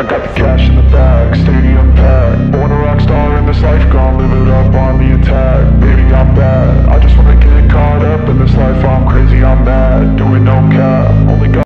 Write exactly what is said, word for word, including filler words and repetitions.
I got the cash in the bag, stadium packed. Born a rock star in this life, gonna live it up on the attack. Baby, I'm bad, I just wanna get caught up in this life. I'm crazy, I'm mad, doing no cap. Only got